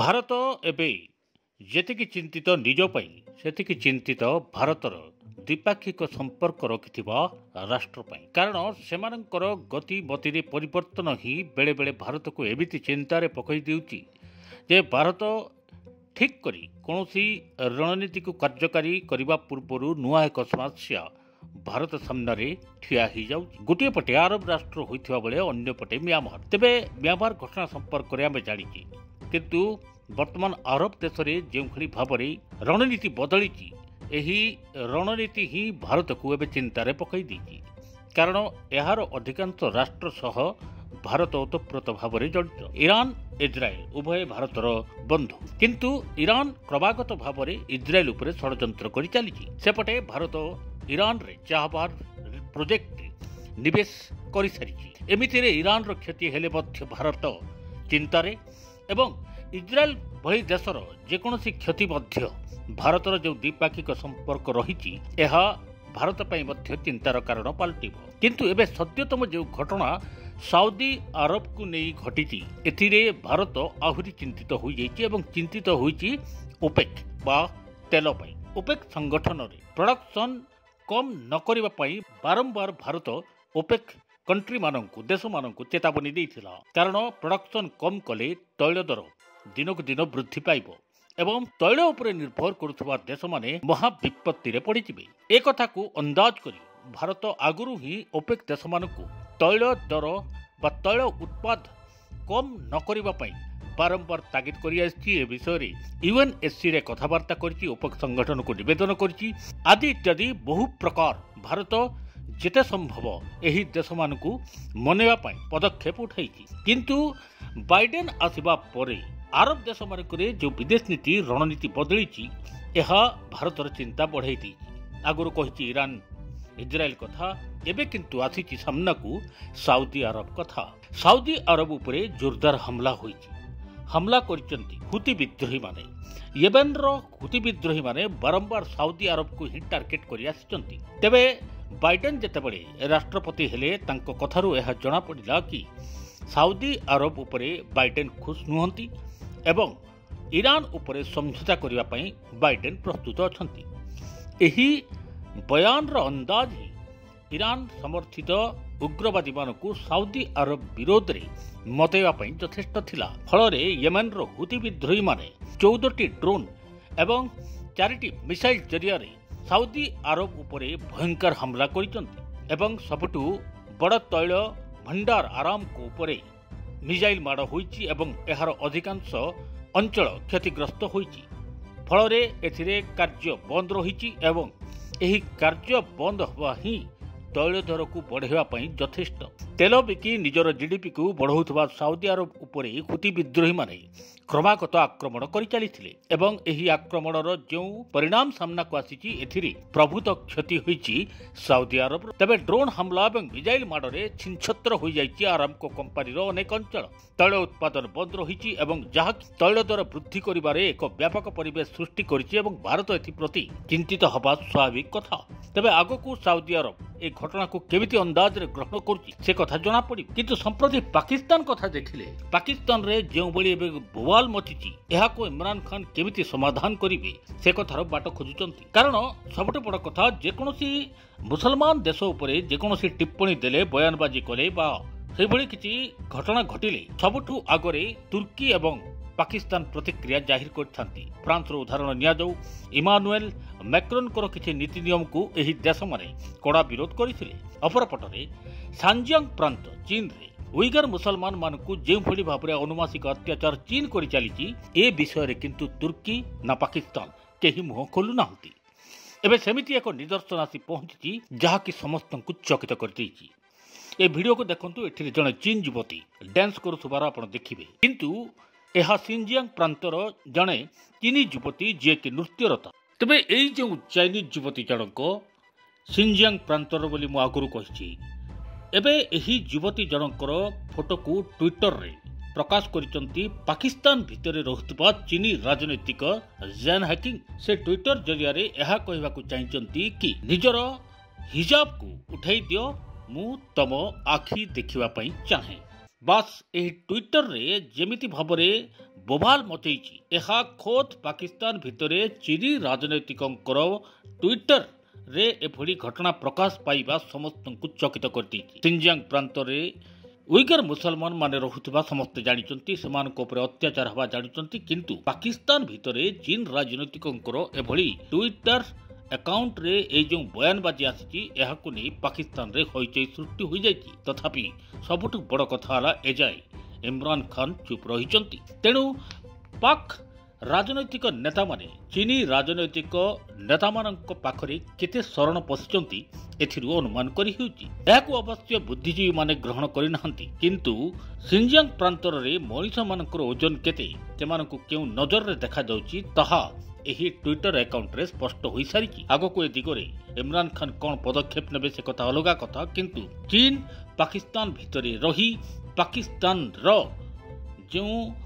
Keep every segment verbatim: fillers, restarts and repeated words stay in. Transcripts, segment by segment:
ଭାରତ ଏବେ ଯେତିକି ଚିନ୍ତିତ ନିଜ ପାଇଁ ସେତିକି ଚିନ୍ତିତ ଭାରତର ଦ୍ୱିପାକ୍ଷିକ ସମ୍ପର୍କ ରଖିଥିବା ରାଷ୍ଟ୍ର ପାଇଁ। କାରଣ ସେମାନଙ୍କର ଗତିମତିରେ ପରିବର୍ତ୍ତନ ହିଁ ବେଳେବେଳେ ଭାରତକୁ ଏମିତି ଚିନ୍ତାରେ ପକାଇ ଦେଉଛି ଯେ ଭାରତ ଠିକ୍ କରି କୌଣସି ରଣନୀତିକୁ କାର୍ଯ୍ୟକାରୀ କରିବା ପୂର୍ବରୁ ନୂଆ ଏକ ସମସ୍ୟା ଭାରତ ସାମ୍ନାରେ ଠିଆ ହୋଇଯାଉଛି। ଗୋଟିଏ ପଟେ ଆରବ ରାଷ୍ଟ୍ର ହୋଇଥିବା ବେଳେ ଅନ୍ୟପଟେ म्यांमार। ତେବେ म्यांमार ଘଟଣା ସମ୍ପର୍କରେ ଆମେ ଜାଣିଛେ, କିନ୍ତୁ ବର୍ତ୍ତମାନ ଆରବ ଦେଶରେ ଯେଉଁଭଳି ଭାବରେ ରଣନୀତି ବଦଳିଛି, ଏହି ରଣନୀତି ହିଁ ଭାରତକୁ ଏବେ ଚିନ୍ତାରେ ପକାଇ ଦେଇଛି। କାରଣ ଏହାର ଅଧିକାଂଶ ରାଷ୍ଟ୍ର ସହ ଭାରତ ଓତପ୍ରୋତ ଭାବରେ ଜଡ଼ିତ। ଇରାନ ଇସ୍ରାଏଲ ଉଭୟ ଭାରତର ବନ୍ଧୁ, କିନ୍ତୁ ଇରାନ କ୍ରମାଗତ ଭାବରେ ଇସ୍ରାଏଲ ଉପରେ ଷଡ଼ଯନ୍ତ୍ର କରି ଚାଲିଛି। ସେପଟେ ଭାରତ ଇରାନରେ ଚାହବାର ପ୍ରୋଜେକ୍ଟରେ ନିବେଶ କରିସାରିଛି। ଏମିତିରେ ଇରାନର କ୍ଷତି ହେଲେ ମଧ୍ୟ ଭାରତ ଚିନ୍ତାରେ ଏବଂ ଇସ୍ରାଏଲ ଭଳି ଦେଶର ଯେକୌଣସି କ୍ଷତି ମଧ୍ୟ ଭାରତର ଯେଉଁ ଦ୍ୱିପାକ୍ଷିକ ସମ୍ପର୍କ ରହିଛି, ଏହା ଭାରତ ପାଇଁ ମଧ୍ୟ ଚିନ୍ତାର କାରଣ ପାଲଟିବ। କିନ୍ତୁ ଏବେ ସଦ୍ୟତମ ଯେଉଁ ଘଟଣା ସାଉଦି ଆରବକୁ ନେଇ ଘଟିଛି, ଏଥିରେ ଭାରତ ଆହୁରି ଚିନ୍ତିତ ହୋଇଯାଇଛି ଏବଂ ଚିନ୍ତିତ ହୋଇଛି ଓପେକ୍ ବା ତେଲ ପାଇଁ। ଓପେକ୍ ସଂଗଠନରେ ପ୍ରଡକ୍ସନ କମ୍ ନ କରିବା ପାଇଁ ବାରମ୍ବାର ଭାରତ ଓପେକ୍ କଣ୍ଟ୍ରିମାନଙ୍କୁ ଦେଶମାନଙ୍କୁ ଚେତାବନୀ ଦେଇଥିଲା। କାରଣ ପ୍ରଡକ୍ସନ କମ୍ କଲେ ତୈଳ ଦର ଦିନକୁ ଦିନ ବୃଦ୍ଧି ପାଇବ ଏବଂ ତୈଳ ଉପରେ ନିର୍ଭର କରୁଥିବା ଦେଶମାନେ ମହାବିପତ୍ତିରେ ପଡ଼ିଯିବେ। ଏ କଥାକୁ ଅନ୍ଦାଜ କରି ଭାରତ ଆଗରୁ ହିଁ ଓପେକ୍ ଦେଶମାନଙ୍କୁ ତୈଳ ଦର ବା ତୈଳ ଉତ୍ପାଦ କମ୍ ନ କରିବା ପାଇଁ ବାରମ୍ବାର ତାଗିଦ କରି ଆସିଛି। ଏ ବିଷୟରେ ୟୁଏନ୍ଏସ୍ସିରେ କଥାବାର୍ତ୍ତା କରିଛି, ଓପେକ୍ ସଂଗଠନକୁ ନିବେଦନ କରିଛି ଆଦି ଇତ୍ୟାଦି ବହୁ ପ୍ରକାର ଭାରତ ଯେତେ ସମ୍ଭବ ଏହି ଦେଶମାନଙ୍କୁ ମନେଇବା ପାଇଁ ପଦକ୍ଷେପ ଉଠାଇଛି। କିନ୍ତୁ ବାଇଡେନ୍ ଆସିବା ପରେ ଆରବ ଦେଶମାନଙ୍କରେ ଯେଉଁ ବିଦେଶ ନୀତି ରଣନୀତି ବଦଳିଛି, ଏହା ଭାରତର ଚିନ୍ତା ବଢ଼ାଇ ଦେଇଛି। ଆଗରୁ କହିଛି ଇରାନ ଇସ୍ରାଏଲ କଥା, ଏବେ କିନ୍ତୁ ଆସିଛି ସାମ୍ନାକୁ ସାଉଦି ଆରବ କଥା। ସାଉଦି ଆରବ ଉପରେ ଜୋରଦାର ହମଲା ହୋଇଛି। ହମଲା କରିଛନ୍ତି ହୁତି ବିଦ୍ରୋହୀମାନେ। ୟେମେନର ହୁତି ବିଦ୍ରୋହୀମାନେ ବାରମ୍ବାର ସାଉଦି ଆରବକୁ ହିଁ ଟାର୍ଗେଟ କରି ଆସିଛନ୍ତି। ତେବେ ବାଇଡେନ୍ ଯେତେବେଳେ ରାଷ୍ଟ୍ରପତି ହେଲେ, ତାଙ୍କ କଥାରୁ ଏହା ଜଣାପଡ଼ିଲା କି ସାଉଦି ଆରବ ଉପରେ ବାଇଡେନ୍ ଖୁସ ନୁହନ୍ତି ଏବଂ ଇରାନ ଉପରେ ସମଝୋତା କରିବା ପାଇଁ ବାଇଡେନ୍ ପ୍ରସ୍ତୁତ ଅଛନ୍ତି। ଏହି ବୟାନର ଅନ୍ଦାଜ ହିଁ ଇରାନ ସମର୍ଥିତ ଉଗ୍ରବାଦୀମାନଙ୍କୁ ସାଉଦି ଆରବ ବିରୋଧରେ ମତେଇବା ପାଇଁ ଯଥେଷ୍ଟ ଥିଲା। ଫଳରେ ୟେମେନର ହୁତି ବିଦ୍ରୋହୀମାନେ ଚଉଦଟି ଡ୍ରୋନ୍ ଏବଂ ଚାରିଟି ମିସାଇଲ ଜରିଆରେ ସାଉଦି ଆରବ ଉପରେ ଭୟଙ୍କର ହମଲା କରିଛନ୍ତି ଏବଂ ସବୁଠୁ ବଡ଼ ତୈଳ ଭଣ୍ଡାର ଆରାମକୋ ଉପରେ ମିସାଇଲ ମାଡ଼ ହୋଇଛି ଏବଂ ଏହାର ଅଧିକାଂଶ ଅଞ୍ଚଳ କ୍ଷତିଗ୍ରସ୍ତ ହୋଇଛି। ଫଳରେ ଏଥିରେ କାର୍ଯ୍ୟ ବନ୍ଦ ରହିଛି ଏବଂ ଏହି କାର୍ଯ୍ୟ ବନ୍ଦ ହେବା ହିଁ ତୈଳ ଦରକୁ ବଢ଼ାଇବା ପାଇଁ ଯଥେଷ୍ଟ। ତେଲ ବିକି ନିଜର ଜିଡିପିକୁ ବଢ଼ାଉଥିବା ସାଉଦି ଆରବ ଉପରେ ହୁତି ବିଦ୍ରୋହୀମାନେ କ୍ରମାଗତ ଆକ୍ରମଣ କରିଚାଲିଥିଲେ ଏବଂ ଏହି ଆକ୍ରମଣର ଯେଉଁ ପରିଣାମ ସାମ୍ନାକୁ ଆସିଛି, ଏଥିରେ ପ୍ରଭୂତ କ୍ଷତି ହୋଇଛି ସାଉଦି ଆରବର। ତେବେ ଡ୍ରୋନ୍ ହମଲା ଏବଂ ମିସାଇଲ ମାଡ଼ରେ ଛିନ୍ଛତ୍ର ହୋଇଯାଇଛି ଆରାମକୋ କମ୍ପାନୀର ଅନେକ ଅଞ୍ଚଳ। ତୈଳ ଉତ୍ପାଦନ ବନ୍ଦ ରହିଛି ଏବଂ ଯାହା ତୈଳ ଦର ବୃଦ୍ଧି କରିବାରେ ଏକ ବ୍ୟାପକ ପରିବେଶ ସୃଷ୍ଟି କରିଛି ଏବଂ ଭାରତ ଏଥିପ୍ରତି ଚିନ୍ତିତ ହେବା ସ୍ୱାଭାବିକ କଥା। ତେବେ ଆଗକୁ ସାଉଦି ଆରବ ଏ ଘଟଣାକୁ କେମିତି ଅନ୍ଦାଜରେ ଗ୍ରହଣ କରୁଛି ସେ କଥା ଜଣାପଡ଼ିବ। କିନ୍ତୁ ସମ୍ପ୍ରତି ପାକିସ୍ତାନ କଥା ଦେଖିଲେ, ପାକିସ୍ତାନରେ ଯେଉଁଭଳି ଏବେ ବୋବାଲ ମଚିଛି, ଏହାକୁ ଇମ୍ରାନ ଖାନ କେମିତି ସମାଧାନ କରିବେ ସେ କଥାର ବାଟ ଖୋଜୁଛନ୍ତି। କାରଣ ସବୁଠୁ ବଡ଼ କଥା, ଯେକୌଣସି ମୁସଲମାନ ଦେଶ ଉପରେ ଯେକୌଣସି ଟିପ୍ପଣୀ ଦେଲେ, ବୟାନବାଜି କଲେ ବା ସେହିଭଳି କିଛି ଘଟଣା ଘଟିଲେ ସବୁଠୁ ଆଗରେ ତୁର୍କୀ ଏବଂ ପାକିସ୍ତାନ ପ୍ରତିକ୍ରିୟା ଜାହିର କରିଥାନ୍ତି। ଫ୍ରାନ୍ସର ଉଦାହରଣ ନିଆଯାଉ, ଇମାନୁଏଲ ମ୍ୟାକ୍ରନ୍ଙ୍କର କିଛି ନୀତି ନିୟମକୁ ଏହି ଦେଶମାନେ କଡ଼ା ବିରୋଧ କରିଥିଲେ। ଅପରପଟରେ ସାନଜିଆଙ୍ଗ ପ୍ରାନ୍ତ ଚୀନରେ ଉଇଗର ମୁସଲମାନମାନଙ୍କୁ ଯେଉଁଭଳି ଭାବରେ ଅନୁମାସିକ ଅତ୍ୟାଚାର ଚୀନ କରିଚାଲିଛି, ଏ ବିଷୟରେ କିନ୍ତୁ ତୁର୍କୀ ନା ପାକିସ୍ତାନ କେହି ମୁହଁ ଖୋଲୁନାହାନ୍ତି। ଏବେ ସେମିତି ଏକ ନିଦର୍ଶନ ଆସି ପହଞ୍ଚିଛି ଯାହାକି ସମସ୍ତଙ୍କୁ ଚକିତ କରିଦେଇଛି। ଏ ଭିଡ଼ିଓକୁ ଦେଖନ୍ତୁ। ଏଥିରେ ଜଣେ ଚୀନ ଯୁବତୀ ଡ୍ୟାନ୍ସ କରୁଥିବାର ଆପଣ ଦେଖିବେ, କିନ୍ତୁ ଏହା ସିନଜିଆଙ୍ଗ ପ୍ରାନ୍ତର ଜଣେ ଚୀନୀ ଯୁବତୀ ଯିଏକି ନୃତ୍ୟରତା। ତେବେ ଏଇ ଯେଉଁ ଚାଇନିଜ୍ ଯୁବତୀ ଜଣକ ସିନଜିଆଙ୍ଗ ପ୍ରାନ୍ତର ବୋଲି ମୁଁ ଆଗରୁ କହିଛି, ଏବେ ଏହି ଯୁବତୀ ଜଣଙ୍କର ଫଟୋକୁ ଟ୍ୱିଟରରେ ପ୍ରକାଶ କରିଛନ୍ତି ପାକିସ୍ତାନ ଭିତରେ ରହୁଥିବା ଚୀନୀ ରାଜନୈତିକ ଜେନ୍ ହାକିଂ। ସେ ଟ୍ୱିଟର ଜରିଆରେ ଏହା କହିବାକୁ ଚାହିଁଛନ୍ତି କି ନିଜର ହିଜାବକୁ ଉଠାଇ ଦିଅ, ମୁଁ ତମ ଆଖି ଦେଖିବା ପାଇଁ ଚାହେଁ। बास एही ट्विटर रे जेमिति भाबरे बोबाल मचैछि एहा खोद पाकिस्तान भितरे चीनी राजनैतिकंकर ट्विटर रे एभली घटना प्रकाश पाइबा समस्तंकु चकित करदैछि। सिंजियांग प्रांत रे उइगर मुसलमान माने रहुथिबा समस्त जानिचंती सेमानक उपरे अत्याचार हवा जानिचंती किंतु पाकिस्तान भितरे चीन राजनैतिकंकर एभली ट्विटर अकाउंट रे ए जो बयानबाजी आसी एहाकु नै पाकिस्तान रे होइचै सृष्टि होई जाइछि। तथापि सबुठु बड़ कथा हला एजाय इमरान खान चुप रहिचंती। तेणु पाक राजनैतिक नेता माने चीनी राजनैतिक नेता मानक पाखरे केते शरण पसिचंती एथिरु अनुमान करि हेउची। एहाकु अवश्य बुद्धिजीवी माने ग्रहण करि नाहंती किंतु सिंजियांग प्रांतर रे मनीष मानकर ओजन केते सेमानकु केउ नजर रे देखा जाउची ताहा एही ट्विटर अकाउंट रे स्पष्ट होई सारिची। आगको ए दिगरे इमरान खान कोन पदक्षेप नेबे से कथा अलगा कथा किंतु चीन पाकिस्तान भितरे रही पाकिस्तान रो जो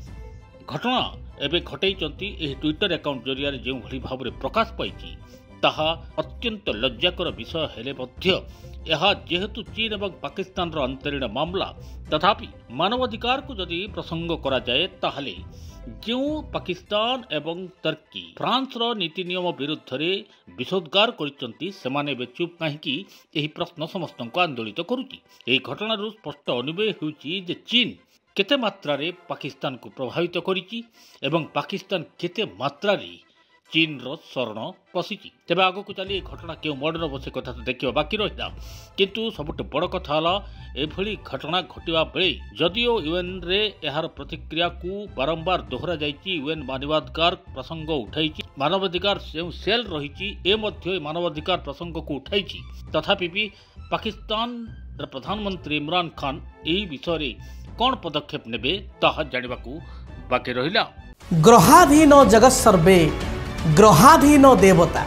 घटना एबे घटैचंती एही ट्विटर अकाउंट जरिया रे जो भली भाबरे प्रकाश पाइची ताहा अत्यंत लज्जाकर विषय हेले मध्य यह जेहेतु चीन एवं पाकिस्तान रो अंतरीण मामला तथापि मानवाधिकार को जदि प्रसंग करा जाए ताहले जो पाकिस्तान एवं तुर्की फ्रांस रो नीति नियम विरुद्ध रे विरोधगार करिसंती सेमाने बे चुप काहेकि एही प्रश्न समस्तंको आंदोलित करूची। एही घटना रो स्पष्ट अनुभव हेउची जे चीन केते मात्रा रे पाकिस्तान को प्रभावित करिची एवं पाकिस्तान केते मात्रा रे चीन रो शरण पसिची। तेबे आगो को चली घटना केउ मोडर बसे कथा तो देखिबा बाकी रहिला किंतु सबुठ बड़ कथा हला एभली घटना घटिबा बेले जदियो यूएन रे एहार प्रतिक्रिया को बारंबार दोहरा जाइची यूएन मानवाधिकार प्रसंग उठाइची मानवाधिकार सेल रहिची ए मध्ये मानवाधिकार प्रसंग को उठाइची तथापि भी पाकिस्तान र प्रधानमंत्री इमरान खान एही विषय रे कोन पदक्षेप नेबे ताहा जानिबाकू बाकी रहिला। ग्रहाधीन जगत सर्वे ग्रहाधीन देवता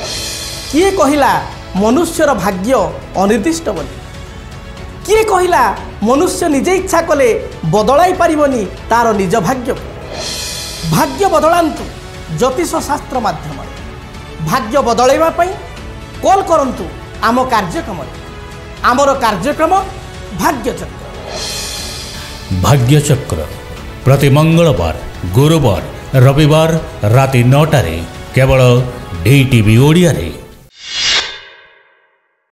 किए कहिला मनुष्यर भाग्य अनिर्दिष्ट बोली किए कहिला मनुष्य निजे इच्छा कले बदलाई पारिबनी तार निज भाग्य भाग्य बदलांतु ज्योतिष शास्त्र माध्यम भाग्य बदलैवा पई कॉल करंतु आम कार्यक्रम आमर कार्यक्रम भाग्यचक्र भाग्यचक्र प्रति मंगलवार गुरुवार रविवार राति नौटारे केवल डी टीवी ओडिया रे।